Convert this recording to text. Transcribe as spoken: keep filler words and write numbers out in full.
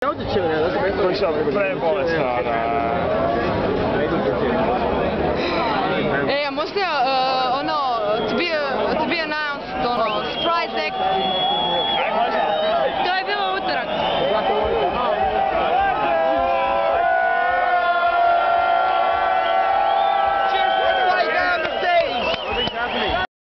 Oggi ci viene, adesso Poi siamo tre bolestar.